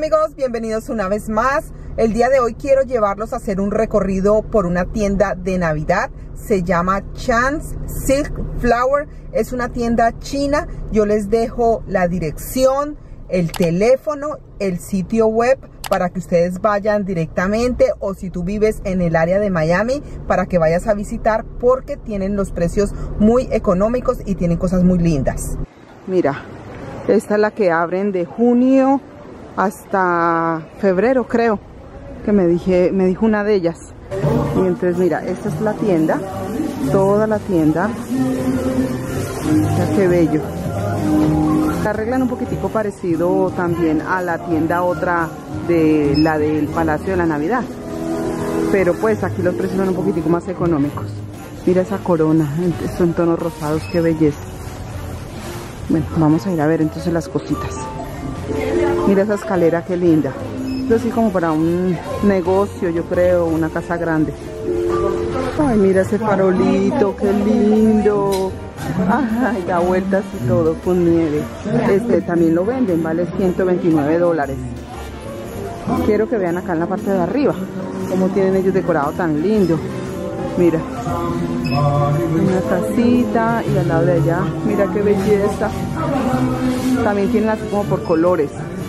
amigos, bienvenidos una vez más. El día de hoy quiero llevarlos a hacer un recorrido por una tienda de Navidad. Se llama Chance Silk Flower. Es una tienda china. Yo les dejo la dirección, el teléfono, el sitio web para que ustedes vayan directamente, o si tú vives en el área de Miami, para que vayas a visitar, porque tienen los precios muy económicos y tienen cosas muy lindas. Mira, esta es la que abren de junio hasta febrero, creo que me dijo una de ellas. Y entonces mira, esta es la tienda, toda la tienda. Mira qué bello. Se arreglan un poquitico parecido también a la tienda otra de la del Palacio de la Navidad, pero pues aquí los precios son un poquitico más económicos. Mira esa corona, son tonos rosados, qué belleza. Bueno, vamos a ir a ver entonces las cositas. Mira esa escalera, qué linda. Es así como para un negocio, yo creo, una casa grande. Ay, mira ese farolito, qué lindo. Ay, da vueltas y todo con nieve. Este también lo venden, vale $129. Quiero que vean acá en la parte de arriba cómo tienen ellos decorado tan lindo. Mira, una casita y al lado de allá, mira qué belleza. También tienen así como por colores.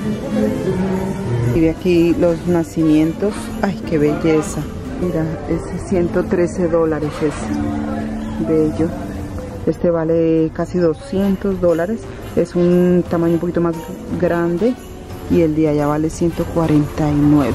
Y de aquí los nacimientos, ay, qué belleza. Mira, ese $113 es bello. Este vale casi $200. Es un tamaño un poquito más grande. Y el de allá vale $149.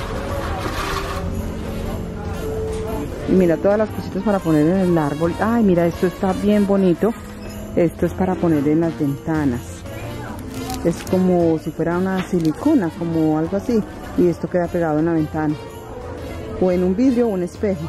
Y mira todas las cositas para poner en el árbol. Ay, mira, esto está bien bonito. Esto es para poner en las ventanas. Es como si fuera una silicona, como algo así. Y esto queda pegado en la ventana. O en un vidrio o un espejo.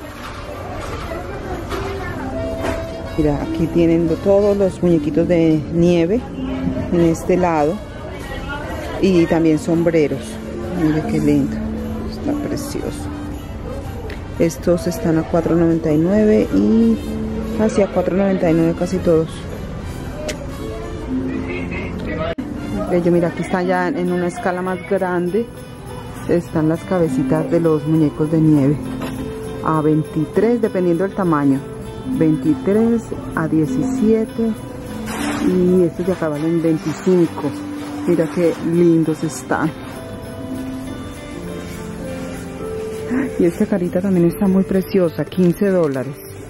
Mira, aquí tienen todos los muñequitos de nieve en este lado. Y también sombreros. Mira qué lindo. Está precioso. Estos están a $4.99 y casi a $4.99 casi todos. Bello, mira, aquí está ya en una escala más grande. Están las cabecitas de los muñecos de nieve. A 23, dependiendo del tamaño. 23 a 17. Y estos de acá valen 25. Mira qué lindos están. Y esta carita también está muy preciosa, $15.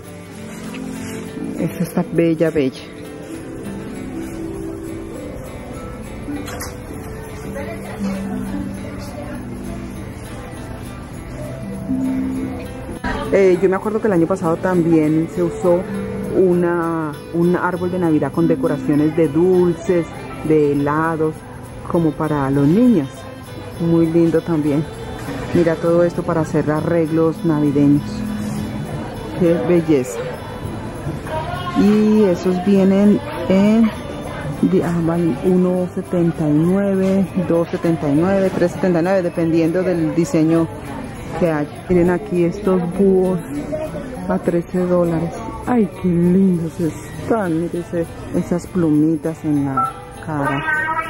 Esta está bella, bella. Yo me acuerdo que el año pasado también se usó un árbol de Navidad con decoraciones de dulces, de helados, como para los niños. Muy lindo también. Mira todo esto para hacer arreglos navideños. Qué belleza. Y esos vienen en $1.79, $2.79, $3.79, dependiendo del diseño que haya. Miren aquí estos búhos a $13. Ay, qué lindos están. Miren esas plumitas en la cara.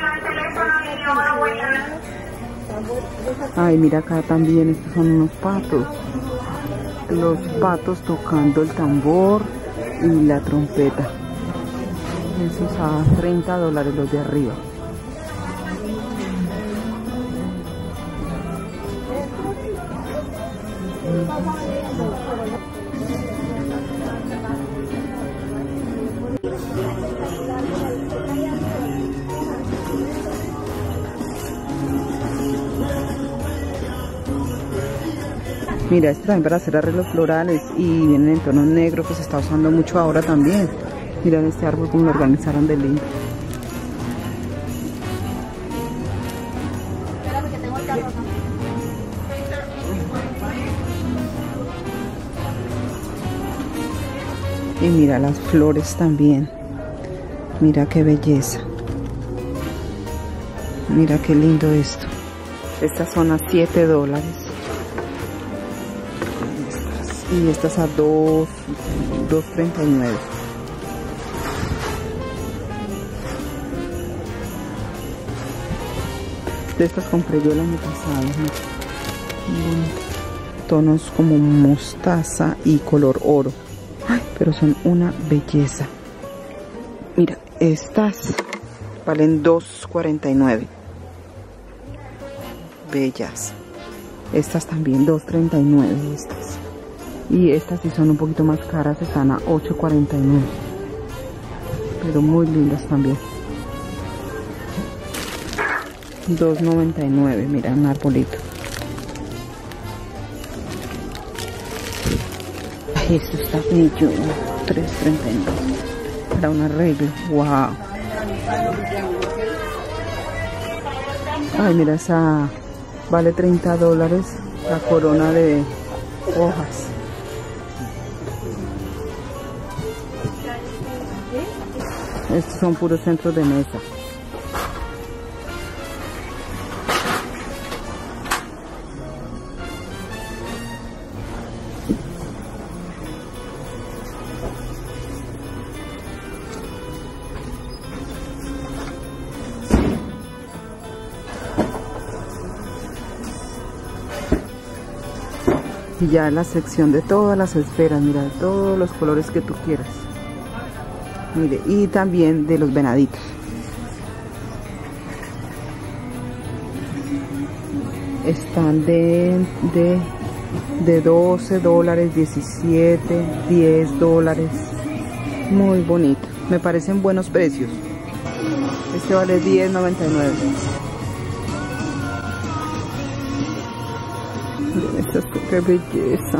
Ay, mira acá también, estos son unos patos. Los patos tocando el tambor y la trompeta. Esos a $30 los de arriba. Mira, este también para hacer arreglos florales y vienen en tono negro, que se está usando mucho ahora también. Mira este árbol como lo organizaron de lindo. Y mira las flores también. Mira qué belleza. Mira qué lindo esto. Estas son a $7. Y estas a $2.39. De estas compré yo el año pasado. Tonos como mostaza y color oro. Ay, pero son una belleza. Mira, estas valen $2.49. Bellas. Estas también $2.39 estas. Y estas sí son un poquito más caras, están a $8.49. Pero muy lindas también. $2.99, mira, un arbolito. Ay, esto está bello. $3.39 para un arreglo. Wow. Ay, mira, esa vale $30, la corona de hojas. Estos son puros centros de mesa. Y ya la sección de todas las esferas, mira, de todos los colores que tú quieras. Mire, y también de los venaditos. Están de $12, 17, $10. Muy bonito. Me parecen buenos precios. Este vale $10.99. Miren esta, qué belleza.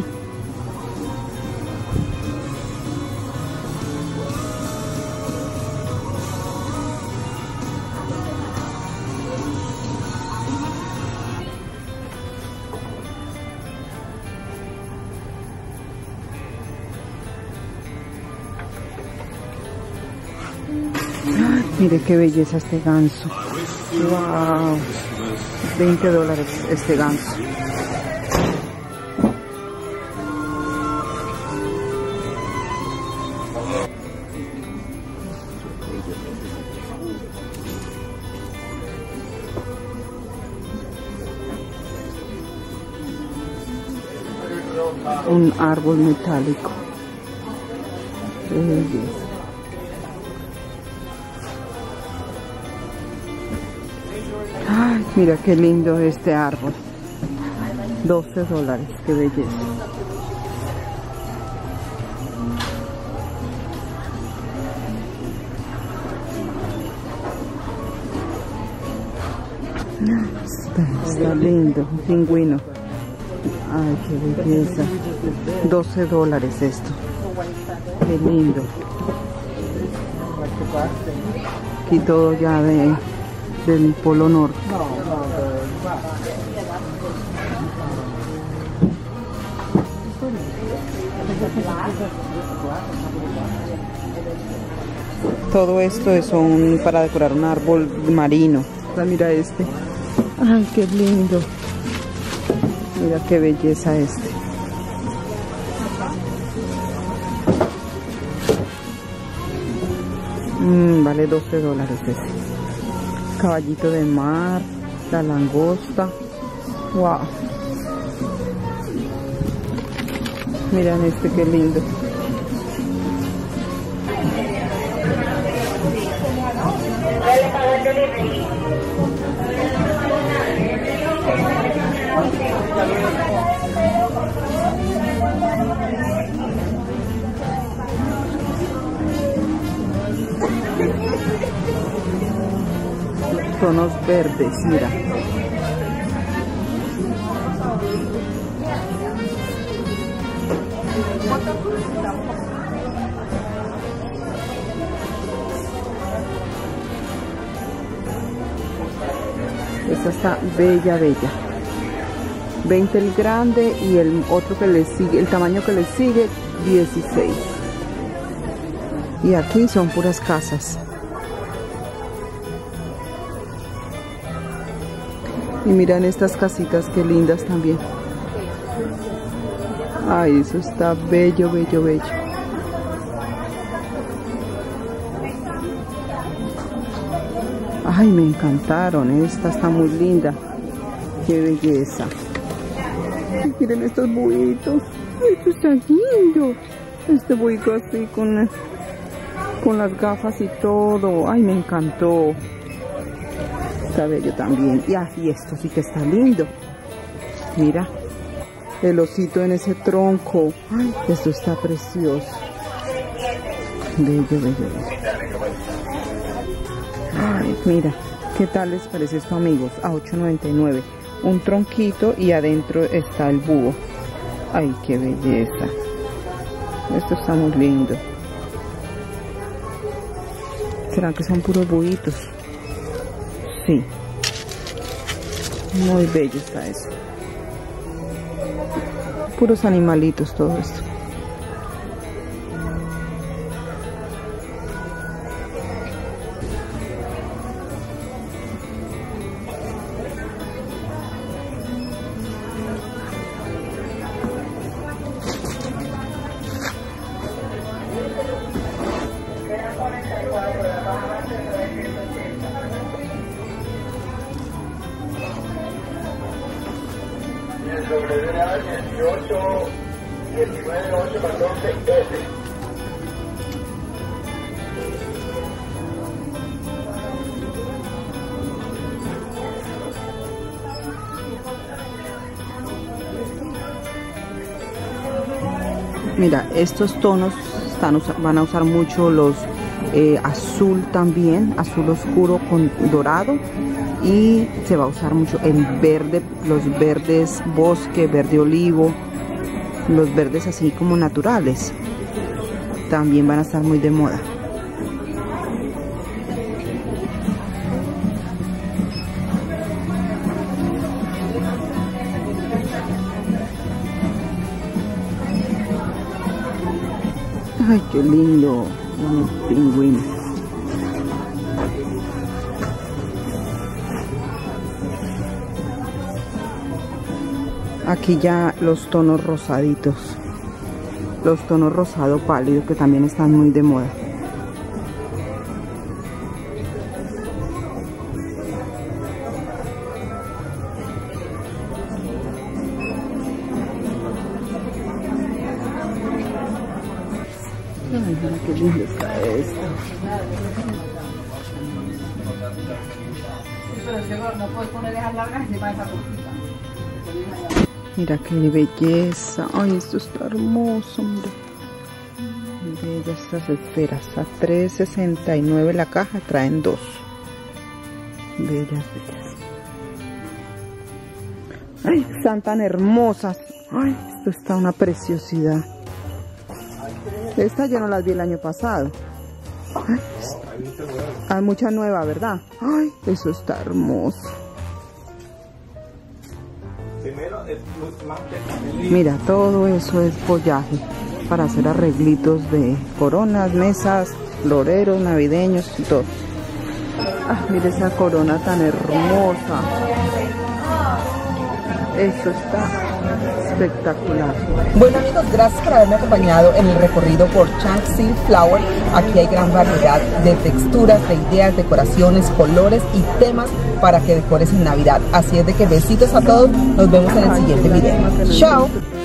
Mire qué belleza este ganso. Wow. $20 este ganso. Un árbol metálico. Qué belleza. Ay, mira qué lindo este árbol. $12, qué belleza. Está lindo, un pingüino. Ay, qué belleza. $12 esto. Qué lindo. Aquí todo ya del Polo Norte. Todo esto es para decorar un árbol marino. Mira este. Ay, qué lindo. Mira qué belleza este. Vale $12 este. Caballito de mar, la langosta. Wow. Miren este, qué lindo. Tonos verdes, mira. Esta está bella, bella. 20 el grande y el otro que le sigue, el tamaño que le sigue, 16. Y aquí son puras casas. Y miran estas casitas, qué lindas también. Ay, eso está bello, bello, bello. Ay, me encantaron. Esta está muy linda. Qué belleza. Ay, miren estos buitos. Esto está lindo. Este buito así con las gafas y todo. Ay, me encantó. Está bello también. Y esto sí que está lindo. Mira. El osito en ese tronco. Ay, esto está precioso. Bello, bello, bello. Ay, mira. ¿Qué tal les parece esto, amigos? A $8.99. Un tronquito y adentro está el búho. Ay, qué belleza. Esto está muy lindo. ¿Será que son puros buitos? Sí. Muy bello está eso. Puros animalitos todo esto. WA 18 19 8 14 F. Mira, estos tonos van a usar mucho los azul también, azul oscuro con dorado, y se va a usar mucho el verde, los verdes bosque, verde olivo, los verdes así como naturales, también van a estar muy de moda. Ay, qué lindo, un pingüino. Aquí ya los tonos rosaditos, los tonos rosado pálido que también están muy de moda. Ay, mira qué lindo está esto. Mira qué belleza. Ay, esto está hermoso, mira. Mira estas esferas. A $3.69 la caja, traen 2. Bellas, bellas. Ay, están tan hermosas. Ay, esto está una preciosidad. Estas yo no las vi el año pasado. Ay, hay mucha nueva, ¿verdad? Ay, eso está hermoso. Mira, todo eso es follaje para hacer arreglitos de coronas, mesas, floreros navideños y todo. Ah, mira esa corona tan hermosa. Eso está espectacular. Bueno, amigos, gracias por haberme acompañado en el recorrido por Chance Silk Flower. Aquí hay gran variedad de texturas, de ideas, decoraciones, colores y temas para que decores en Navidad. Así es de que besitos a todos. Nos vemos en el siguiente video. Chao.